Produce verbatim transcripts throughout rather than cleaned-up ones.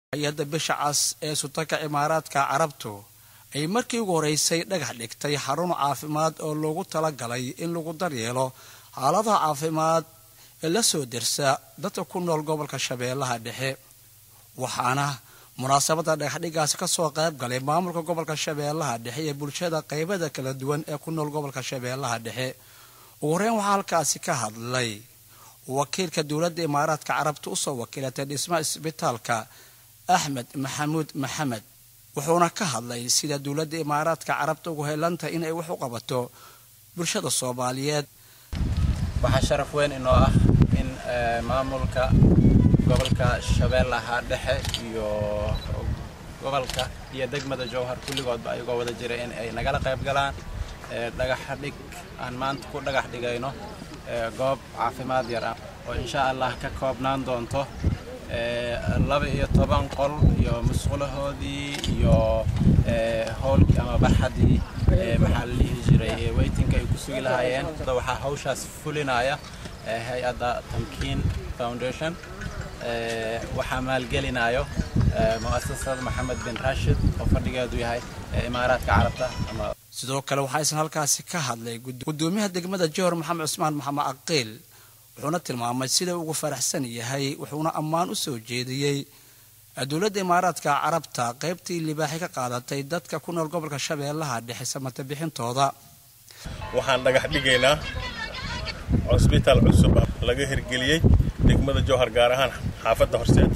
hay'adda bisha cas ee sultanka Imaaraadka Carabtu ay markii ugu horeysay dhagax dhigtay xarun caafimaad oo loogu talagalay in lagu daryeelo xaaladaha caafimaad ee la soo dirsa dadka ku nool gobolka Shabeellaha Dhexe waxaana munaasabada dhagax dhigaas ka soo qayb galay maamulka gobolka Shabeellaha Dhexe ee bulshada qaybada kala duwan ee ku nool gobolka Shabeellaha Dhexe ugu horeyn waxa halkaasi ka hadlay wakiilka dawladda Imaaraadka Carabtu u soo wakiilatay dhismaha isbitaalka Ahmed Mahmoud Mohamed wuxuuna ka hadlay sida dawladda Imaaraadka Carabtu ugu heelanta in ay wax u qabato bulshada Soomaaliyeed waxa sharaf weyn inoo ah in maamulka gobolka Shabeellaha Dhexe iyo gobolka iyo degmada Jowhar kulligood ba ayagoo wada jiray in ay nagala qayb galaan dhagax dhig aan maanta ku dhagax dhigayno goob caafimaad yar ah oo insha Allah ka koobnaan doonto laba iyo toban qol iyo mas'uulahoodii iyo howlkii ama barxadii maxalli jiray waiting ay ku sugi lahaayeen waxa hawshaas fulinaya hay'adda Tamkiin Foundation waxa maalgelinayo mu'assasada Mohammed bin Rashid oo fadhigeedu yahay Imaaraadka Carabta ama sidoo kale waxa aysan halkaasi ka hadlay gudoomiyaha degmada Jowhar Maxamed Cusmaan Maxamed Aqil wuxuuna tilmaamay sida uu faraxsan yahay wuxuuna ammaan u soo jeediyay dawladda Imaaraadka Carabta qaybtii libaaxi ka qaadatay dadka ku nool gobolka Shabeellaha Dhexe samata bixintooda waxaan dhagax dhigaynaa hospital cusub laga hirgeliyay degmada Jowhar gaar ahaan xaafadda Horseed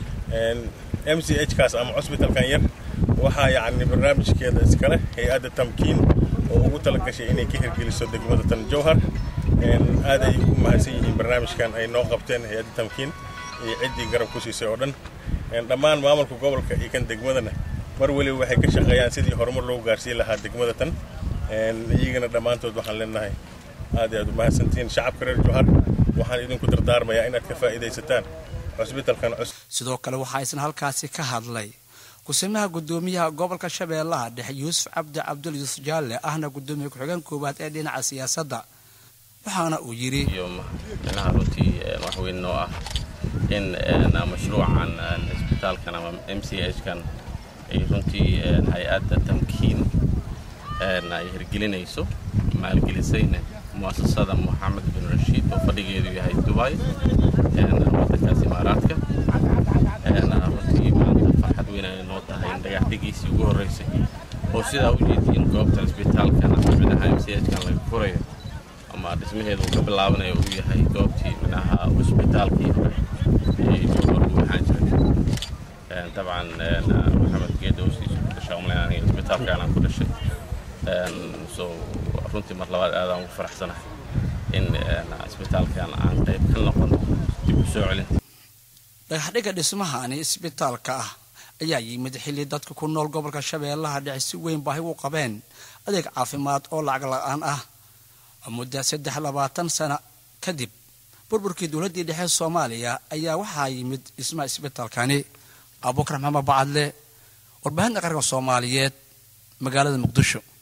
M C H kaas ama hospitalkan yar waxa yaani barnaamijkeeda iskale hay'adda Tamkiin oo ugu talagashay inay ka hirgeliso degmada tan Jowhar aad ay ugu mahadsan yihiin barnaamijkan ay noo qabteen hay'adda Tamkiin iyo cidii garab ku siisay oo dhan dhammaan maamulka gobolka iyo kan degmadana mar wali waxay ka shaqeeyaan sidii horumar loo gaarsiin lahaa degmada tan iyagana dhamaantood waxaan leenahay aad aad u mahadsantiin shacabka reer Jowhar waxaan idinku dardaarmayaa inaad ka faa'iideysataan hospitalkan cusub sidoo kale waxa aysan halkaasi ka hadlay kusimaha gudoomiyaha gobolka Shabeellaha Dhexe Yuusuf Cabdi Cabdul Yuusuf Jaalle ahna gudoomiye ku xigeen koobaad ee dhinaca siyaasadda waxaana uu yiri inaha runtii wax weyn oo ah in mashruucan isbitaalkan ama M C H kan ay runtii hay'adda Tamkiin ay hirgelinayso maalgelisayna mu'assasada Mohammed bin Rashid oo fadhigeedu yahay Dubai waddankaas Imaaraadka runtii maanta farxad weyn ay noo tahay in dhagax dhigiisii ugu horeysay oo sidaa u jeedin goobta isbitaalkan minaha M C H kan laga furayo ama dhismaheedu ka bilaabanayo uu yahay goobtii minaha isbitaalkii hore ee Jowhar uu ahaan jiray طبعا محمد جيدوسي شغلنا الاسبيتال كان كل شيء سو runtii mar labaad aad aan ugu faraxsanahay in isbitaalkan aan qayb ka noqon dib u soo celin dhagax dhiga dhismahan isbitaalka ah ayaa yimid xilli dadka ku nool gobolka Shabeellaha Dhexe si weyn baahi u qabeen adeeg caafimaad oo lacag la'aan ah muddo saddex iyo labaatan sano kadib burburkii dawladda dhexe Soomaaliya ayaa waxa yimid dhismaha isbitaalkani Abuukar Maxamed Bacadle warbaahinta qaranka Soomaaliyeed magaalada Muqdisho.